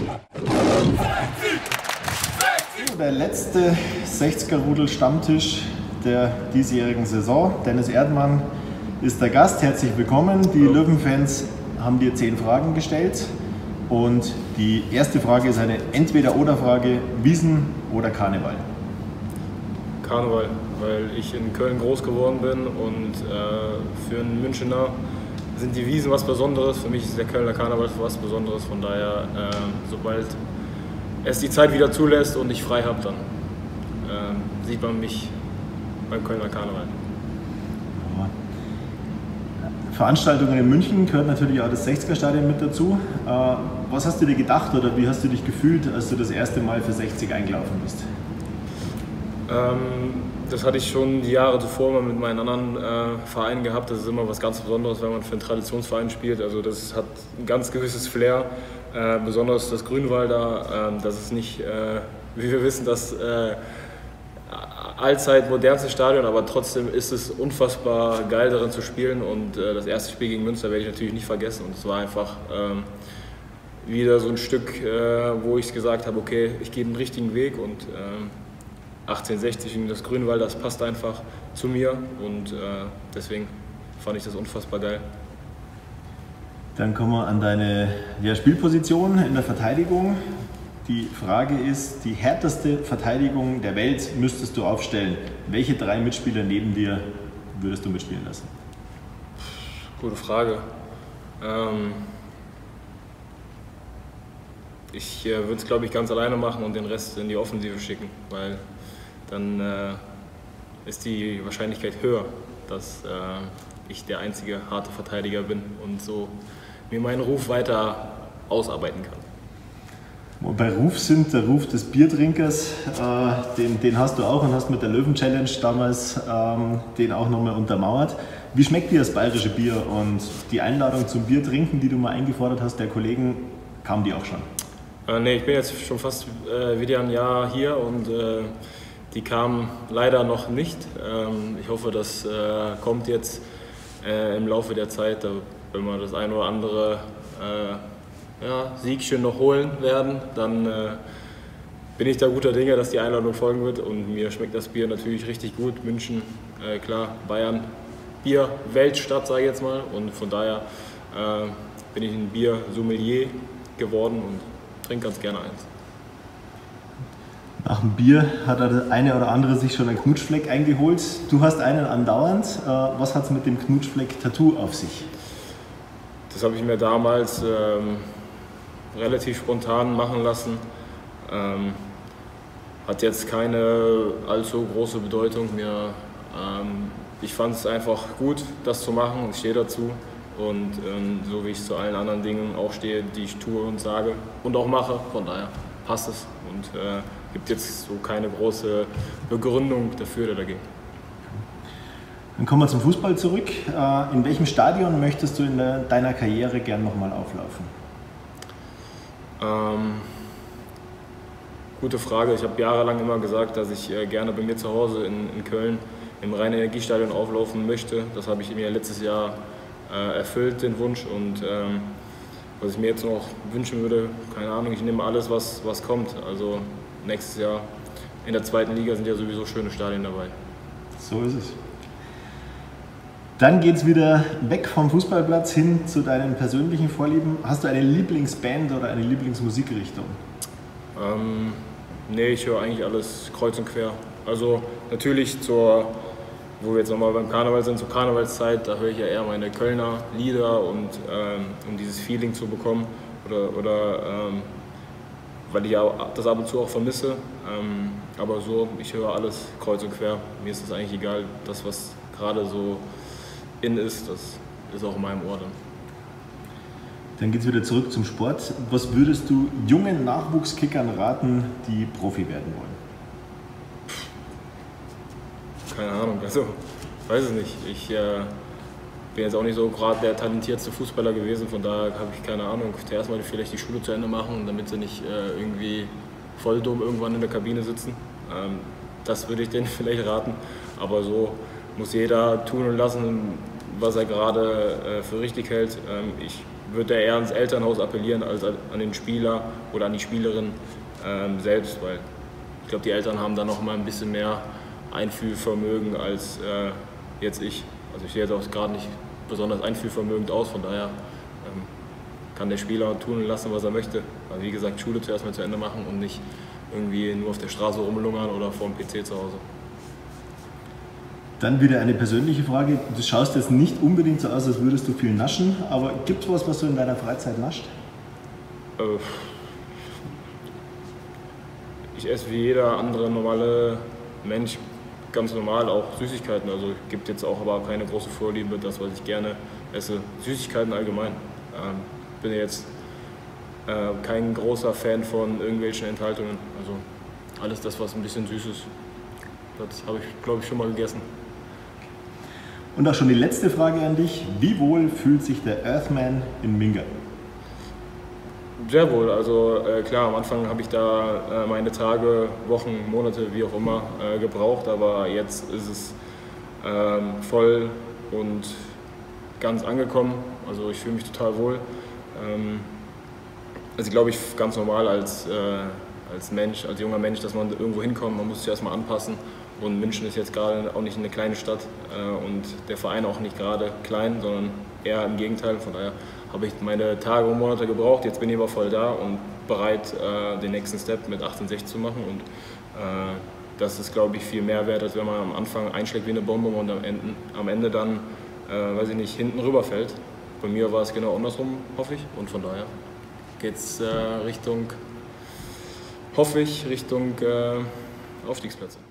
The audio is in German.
Der letzte 60er-Rudel-Stammtisch der diesjährigen Saison. Dennis Erdmann ist der Gast. Herzlich willkommen. Die Löwenfans haben dir 10 Fragen gestellt. Und die erste Frage ist eine Entweder-oder-Frage: Wiesn oder Karneval? Karneval, weil ich in Köln groß geworden bin und für einen Münchner sind die Wiesn was Besonderes. Für mich ist der Kölner Karneval was Besonderes. Von daher, sobald es die Zeit wieder zulässt und ich frei habe, dann sieht man mich beim Kölner Karneval. Veranstaltungen in München gehört natürlich auch das 60er-Stadion mit dazu. Was hast du dir gedacht oder wie hast du dich gefühlt, als du das erste Mal für 60 eingelaufen bist? Das hatte ich schon die Jahre zuvor mal mit meinen anderen Vereinen gehabt. Das ist immer was ganz Besonderes, wenn man für einen Traditionsverein spielt. Also das hat ein ganz gewisses Flair. Besonders das Grünwalder, das ist nicht, wie wir wissen, das allzeit modernste Stadion, aber trotzdem ist es unfassbar geil, darin zu spielen. Und das erste Spiel gegen Münster werde ich natürlich nicht vergessen. Und es war einfach wieder so ein Stück, wo ich gesagt habe, okay, ich gehe den richtigen Weg und 1860 in das Grünwald, das passt einfach zu mir und deswegen fand ich das unfassbar geil. Dann kommen wir an deine Spielposition in der Verteidigung. Die Frage ist, die härteste Verteidigung der Welt müsstest du aufstellen. Welche 3 Mitspieler neben dir würdest du mitspielen lassen? Gute Frage. Ich würde es, glaube ich, ganz alleine machen und den Rest in die Offensive schicken, weil dann ist die Wahrscheinlichkeit höher, dass ich der einzige harte Verteidiger bin und so mir meinen Ruf weiter ausarbeiten kann. Bei Ruf sind der Ruf des Biertrinkers, den hast du auch und hast mit der Löwen-Challenge damals den auch nochmal untermauert. Wie schmeckt dir das bayerische Bier und die Einladung zum Biertrinken, die du mal eingefordert hast, der Kollegen, kam die auch schon? Nee, ich bin jetzt schon fast wieder ein Jahr hier und die kam leider noch nicht. Ich hoffe, das kommt jetzt im Laufe der Zeit, wenn wir das ein oder andere Siegchen noch holen werden, dann bin ich da guter Dinge, dass die Einladung folgen wird und mir schmeckt das Bier natürlich richtig gut. München, klar, Bayern, Bier, Weltstadt, sage ich jetzt mal, und von daher bin ich ein Bier-Sommelier geworden und trinke ganz gerne eins. Nach dem Bier hat der eine oder andere sich schon einen Knutschfleck eingeholt. Du hast einen andauernd. Was hat es mit dem Knutschfleck-Tattoo auf sich? Das habe ich mir damals relativ spontan machen lassen. Hat jetzt keine allzu große Bedeutung. Ich fand es einfach gut, das zu machen. Ich stehe dazu. Und so wie ich zu allen anderen Dingen auch stehe, die ich tue und sage und auch mache, von daher passt es. Und gibt jetzt so keine große Begründung dafür oder dagegen. Dann kommen wir zum Fußball zurück. In welchem Stadion möchtest du in deiner Karriere gern nochmal auflaufen? Gute Frage. Ich habe jahrelang immer gesagt, dass ich gerne bei mir zu Hause in Köln im Rhein-Energiestadion auflaufen möchte. Das habe ich mir letztes Jahr erfüllt, den Wunsch. Und was ich mir jetzt noch wünschen würde, keine Ahnung, ich nehme alles, was kommt. Also nächstes Jahr in der 2. Liga sind ja sowieso schöne Stadien dabei. So ist es. Dann geht es wieder weg vom Fußballplatz hin zu deinen persönlichen Vorlieben. Hast du eine Lieblingsband oder eine Lieblingsmusikrichtung? Nee, ich höre eigentlich alles kreuz und quer. Also natürlich wo wir jetzt nochmal beim Karneval sind, zur Karnevalszeit, da höre ich ja eher meine Kölner Lieder und um dieses Feeling zu bekommen oder weil ich ja das ab und zu auch vermisse. Aber so, ich höre alles kreuz und quer. Mir ist das eigentlich egal, das was gerade so in ist, das ist auch in meinem Ohr dann. Dann geht es wieder zurück zum Sport. Was würdest du jungen Nachwuchskickern raten, die Profi werden wollen? Keine Ahnung, also weiß es nicht. Ich bin jetzt auch nicht so gerade der talentierteste Fußballer gewesen, von daher habe ich keine Ahnung. Zuerst mal vielleicht die Schule zu Ende machen, damit sie nicht irgendwie voll dumm irgendwann in der Kabine sitzen. Das würde ich denen vielleicht raten, aber so muss jeder tun und lassen, was er gerade für richtig hält. Ich würde er eher ans Elternhaus appellieren als an den Spieler oder an die Spielerin selbst, weil ich glaube, die Eltern haben da noch mal ein bisschen mehr Einfühlvermögen als jetzt ich. Also ich sehe jetzt auch gerade nicht besonders einfühlvermögend aus, von daher kann der Spieler tun und lassen, was er möchte. Also wie gesagt, Schule zuerst mal zu Ende machen und nicht irgendwie nur auf der Straße rumlungern oder vor dem PC zu Hause. Dann wieder eine persönliche Frage. Du schaust jetzt nicht unbedingt so aus, als würdest du viel naschen, aber gibt es was du in deiner Freizeit nascht? Ich esse wie jeder andere normale Mensch ganz normal auch Süßigkeiten. Also es gibt jetzt auch aber keine große Vorliebe, das, was ich gerne esse. Süßigkeiten allgemein. Bin jetzt kein großer Fan von irgendwelchen Enthaltungen. Also alles das, was ein bisschen süß ist, das habe ich, glaube ich, schon mal gegessen. Und auch schon die letzte Frage an dich. Wie wohl fühlt sich der Earthman in Minga? Sehr wohl. Also klar, am Anfang habe ich da meine Tage, Wochen, Monate, wie auch immer, gebraucht. Aber jetzt ist es voll und ganz angekommen. Also ich fühle mich total wohl. Also glaube ich ganz normal als Mensch, als junger Mensch, dass man irgendwo hinkommt. Man muss sich erstmal anpassen. Und München ist jetzt gerade auch nicht eine kleine Stadt und der Verein auch nicht gerade klein, sondern eher im Gegenteil. Von daher habe ich meine Tage und Monate gebraucht. Jetzt bin ich aber voll da und bereit, den nächsten Step mit 18, zu machen. Und das ist, glaube ich, viel mehr wert, als wenn man am Anfang einschlägt wie eine Bombe und am Ende dann, weiß ich nicht, hinten rüberfällt. Bei mir war es genau andersrum, hoffe ich. Und von daher geht es Richtung Aufstiegsplätze.